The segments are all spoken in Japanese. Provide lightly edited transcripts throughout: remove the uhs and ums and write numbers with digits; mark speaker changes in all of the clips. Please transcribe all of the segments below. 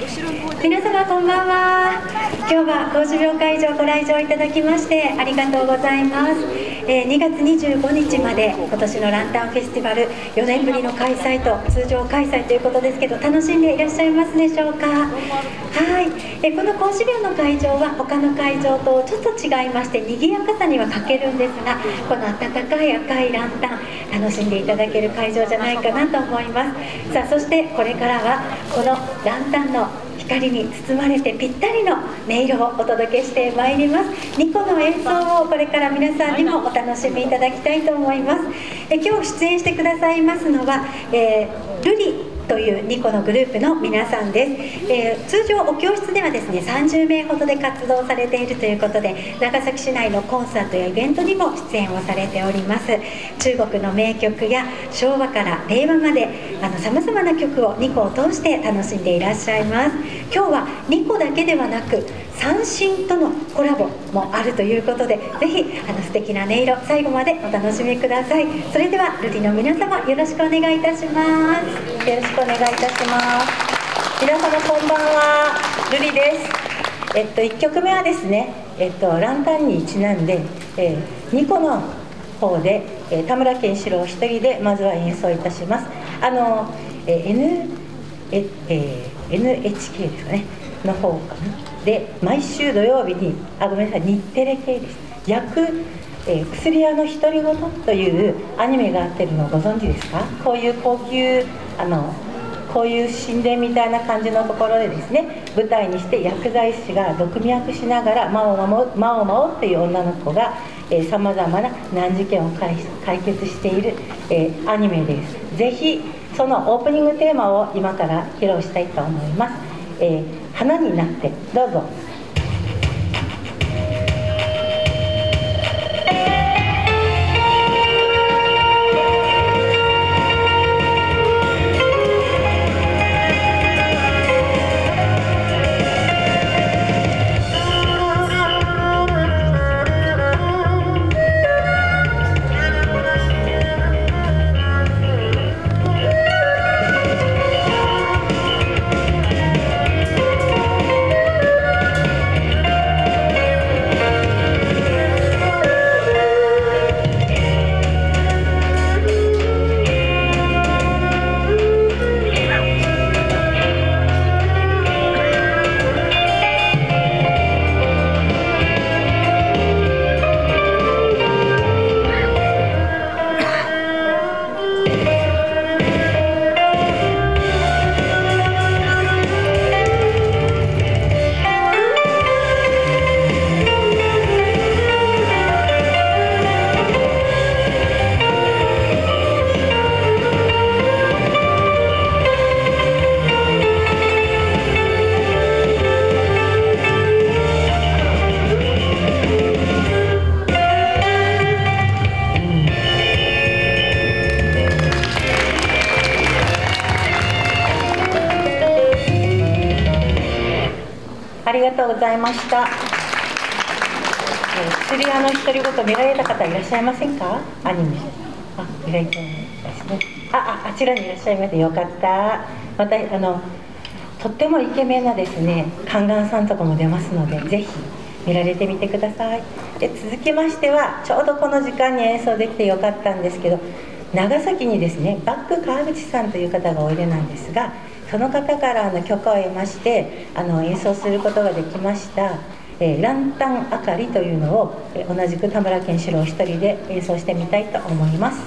Speaker 1: 皆様こんばんは。今日は高種病会場ご来場いただきましてありがとうございます。2月25日まで今年のランタンフェスティバル4年ぶりの開催と通常開催ということですけど、楽しんでいらっしゃいますでしょうか。はい、この高種病の会場は他の会場とちょっと違いまして、賑やかさには欠けるんですが、この温かい赤いランタン楽しんでいただける会場じゃないかなと思います。さあ、そしてこれからはこのランタンの光に包まれてぴったりの音色をお届けしてまいります。ニコの演奏をこれから皆さんにもお楽しみいただきたいと思います。今日出演してくださいますのは、ルリというニコのグループの皆さんです。通常お教室ではですね30名ほどで活動されているということで、長崎市内のコンサートやイベントにも出演をされております。中国の名曲や昭和から令和までさまざまな曲をニコを通して楽しんでいらっしゃいます。今日はニコだけではなく三線とのコラボもあるということで、ぜひ素敵な音色最後までお楽しみください。それではルリの皆様よろしくお願いいたします。よろしくお願いいたします。
Speaker 2: 皆様こんばんは、ルリです。1曲目はですね、ランタンにちなんで、ニコの方で、田村健志郎一人でまずは演奏いたします。NHK ですかねの方かなで、毎週土曜日にごめんなさい、日テレ系です。薬屋の独り言というアニメがあってるのをご存知ですか。こういう高級こういう神殿みたいな感じのところでですね、舞台にして薬剤師が毒味役しながら魔を守っていう女の子がさまざまな難事件を解決している、アニメです。ぜひそのオープニングテーマを今から披露したいと思います。花になってどうぞ。ありがとうございました。薬屋の独り言見られた方いらっしゃいませんか。アニメ意外とですね。あちらにいらっしゃいませ。よかった。またとってもイケメンなですねカンガンさんとかも出ますので、ぜひ見られてみてください。で続きましては、ちょうどこの時間に演奏できてよかったんですけど、長崎にですねバック川口さんという方がおいでなんですが、その方から許可を得まして演奏することができましたランタン明かりというのを同じく田村健志郎一人で演奏してみたいと思います。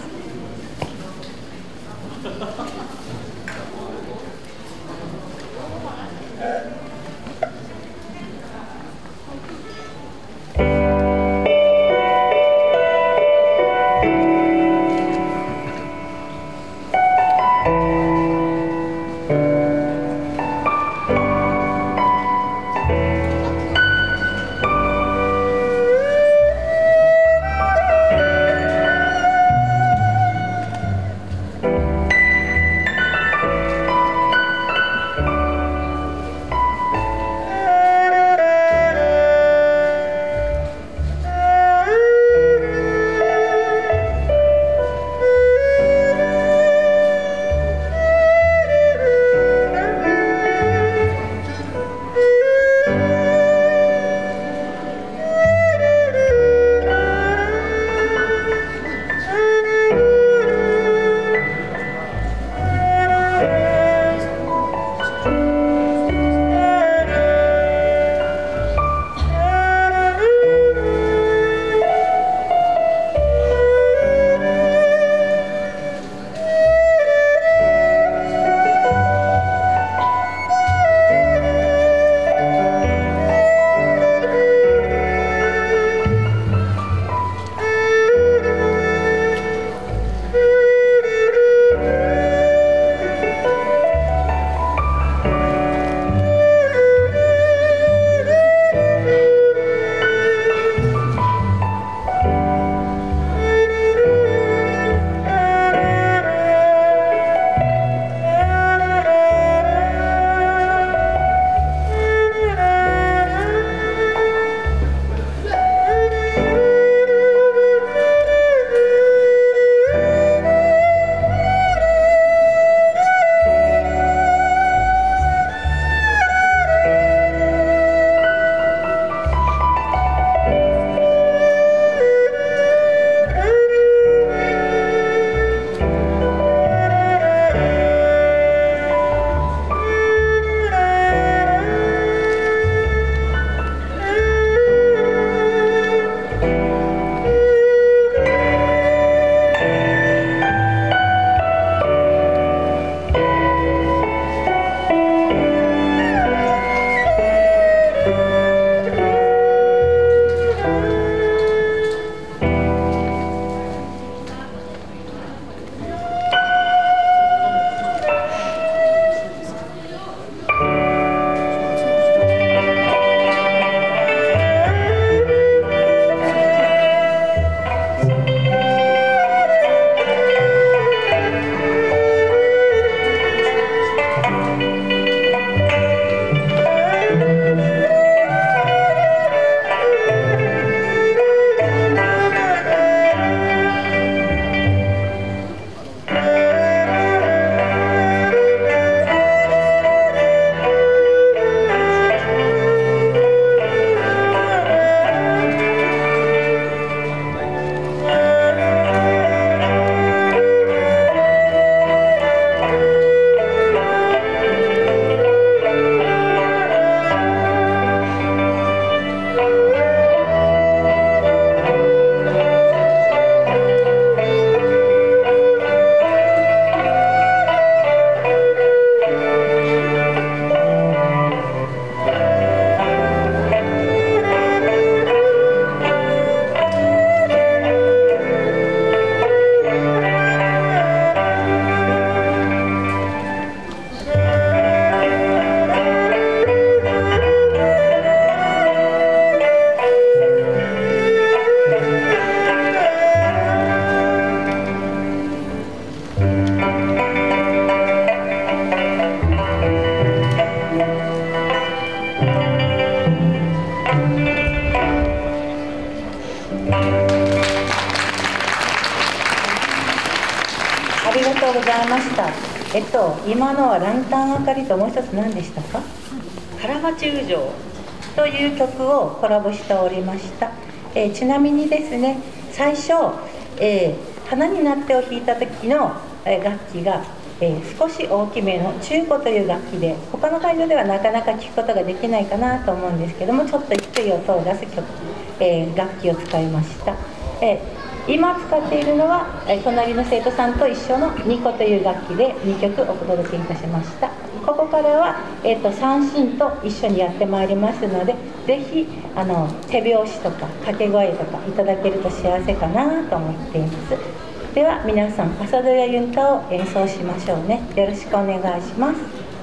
Speaker 2: 今のはランタン明かりともう一つ何でしたか？カラバチュージョという曲をコラボしておりました。ちなみにですね、最初、花になってを弾いた時の楽器が、少し大きめの中古という楽器で、他の会場ではなかなか聴くことができないかなと思うんですけども、ちょっと低い音を出す曲、楽器を使いました。今使っているのは、隣の生徒さんと一緒のニコという楽器で2曲お届けいたしました。ここからは、三振と一緒にやってまいりますので、ぜひ手拍子とか掛け声とかいただけると幸せかなと思っています。では皆さん、パサドリアユンタを演奏しましょうね。よろしくお願いします。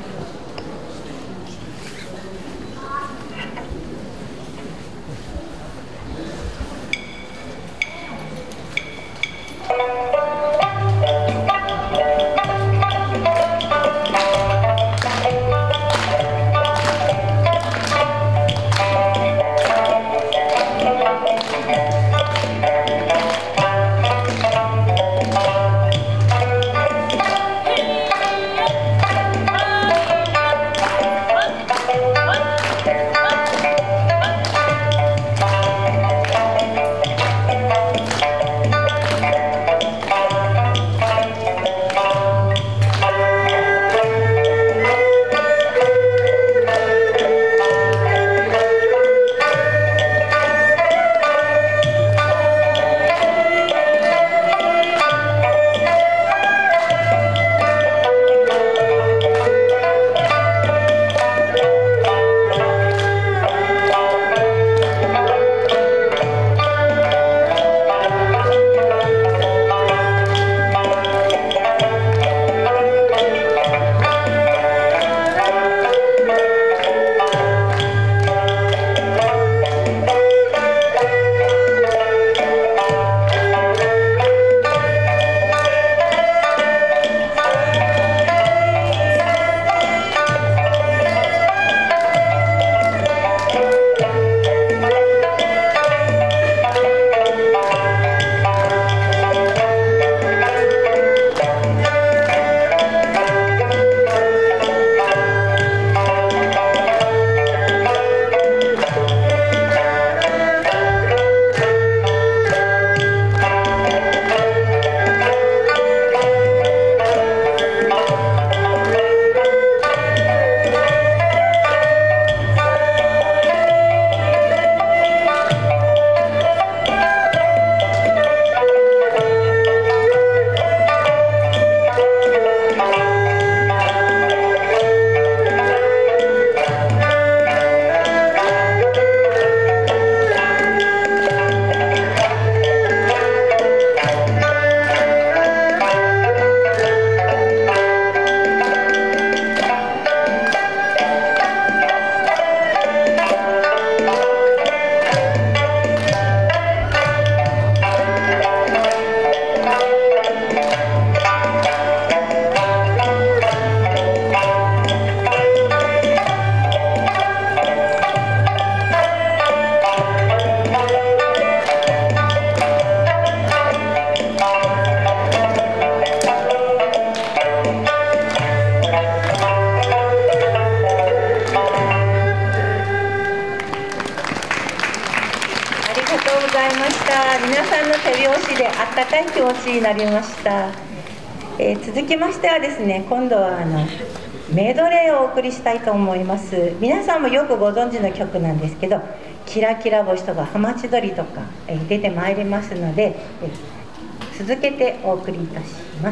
Speaker 2: 皆さんの手拍子であったかい気持ちになりました。続きましてはですね、今度はメドレーをお送りしたいと思います。皆さんもよくご存知の曲なんですけど、キラキラ星とかハマチドリとか出てまいりますので、続けてお送りいたします。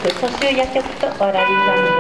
Speaker 2: 蘇州夜曲とわらびザムです。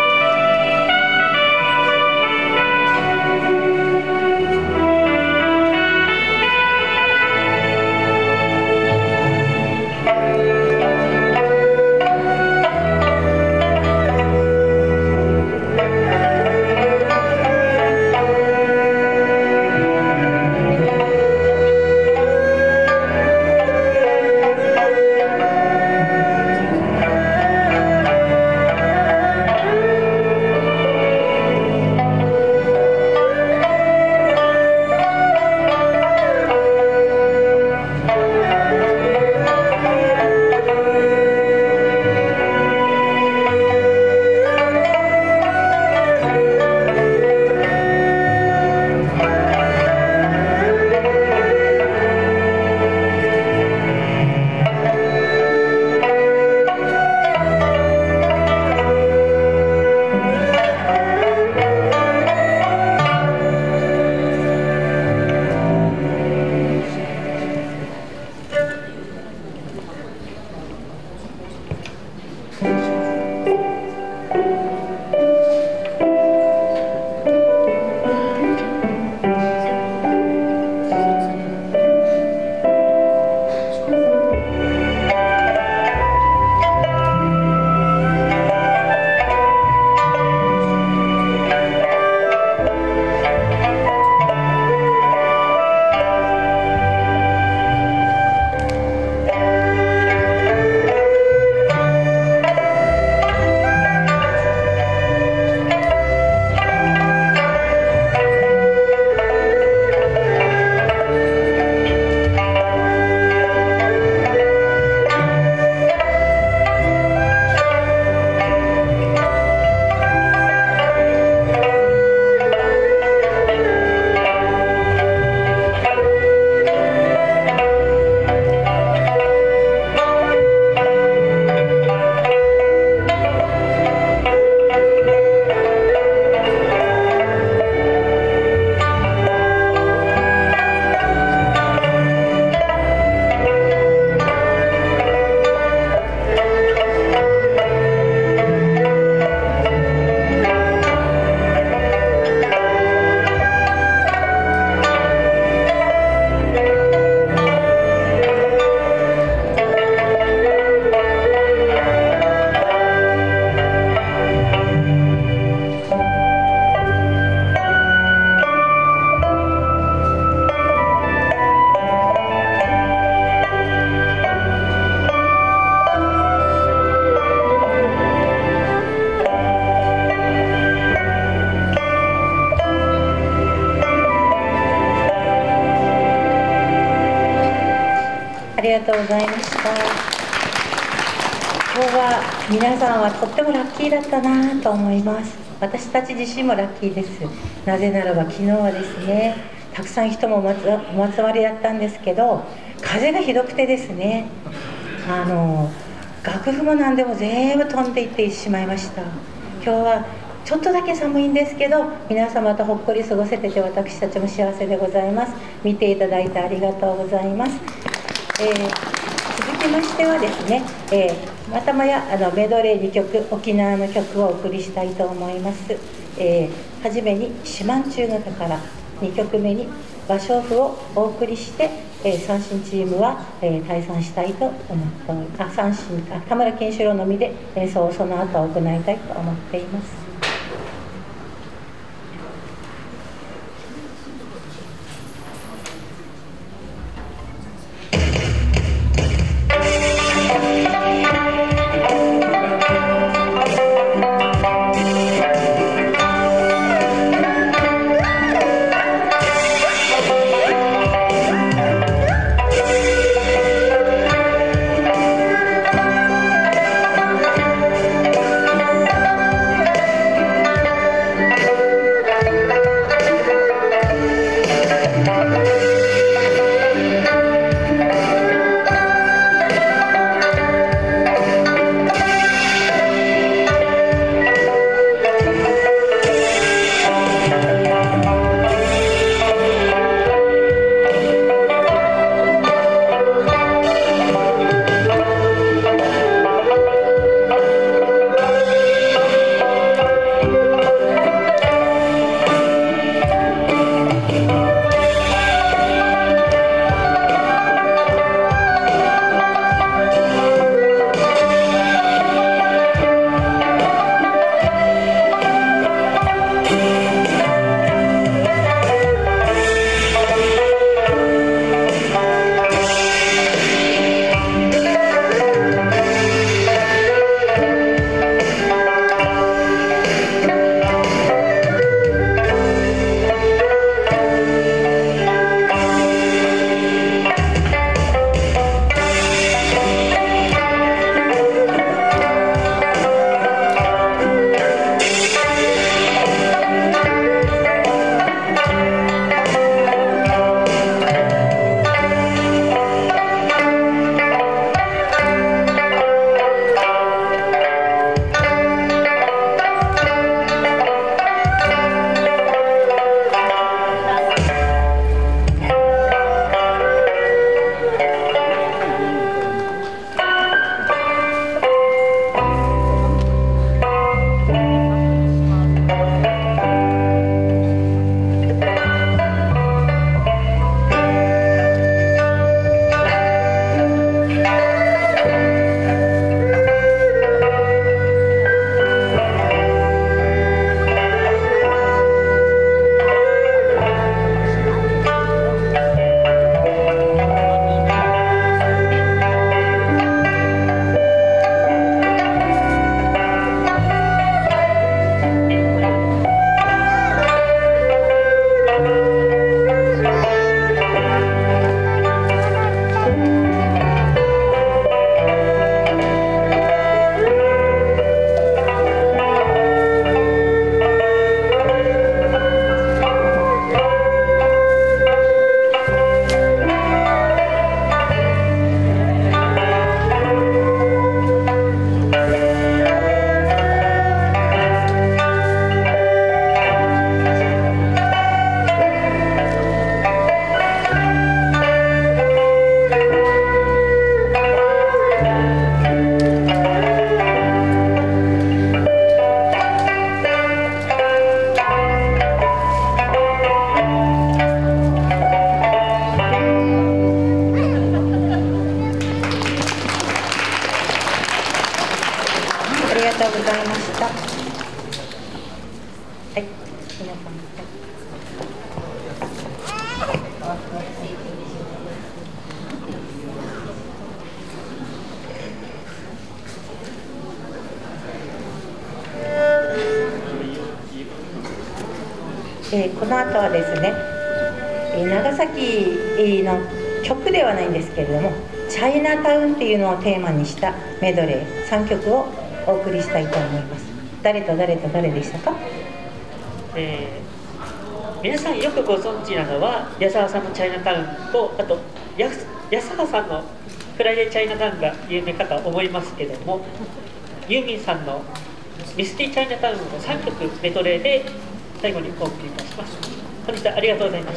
Speaker 2: ありがとうございました。今日は皆さんはとってもラッキーだったなと思います。私たち自身もラッキーです。なぜならば昨日はですね、たくさん人もお集まりだったんですけど、風がひどくてですね、楽譜も何でも全部飛んでいってしまいました。今日はちょっとだけ寒いんですけど、皆様とほっこり過ごせてて私たちも幸せでございます。見ていただいてありがとうございます。続きましてはですね、またもやメドレー2曲、沖縄の曲をお送りしたいと思います。はじめに「四万中の宝」、2曲目に「芭蕉布」をお送りして、三振チームは、退散したいと思っております。田村健志郎のみで演奏をその後行いたいと思っています。 ありがとうございました。はい、皆さん。この後はですね、長崎の曲ではないんですけれども、チャイナタウンっていうのをテーマにしたメドレー3曲をお送りしたいと思います。誰と誰と誰でしたか？
Speaker 3: 皆さんよくご存知なのは矢沢さんのチャイナタウンと、あと安原さんのフライデーチャイナタウンが有名かと思いますけども、ユーミンさんのミスティチャイナタウンの3曲メドレーで最後にお送りいたします。本日はありがとうございました。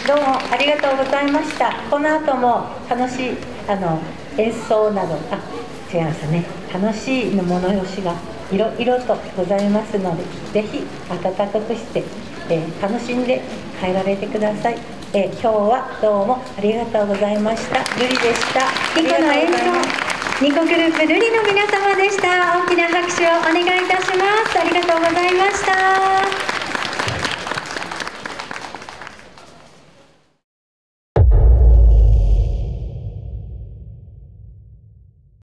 Speaker 2: どうもありがとうございました。この後も楽しい演奏など、違いますね、楽しい物吉がいろいろとございますので、ぜひ温かくして、楽しんで帰られてください。今日はどうもありがとうございました。瑠璃でした。
Speaker 1: ニコの演奏、ニコグループ瑠璃の皆様でした。大きな拍手をお願いいたします。ありがとうございました。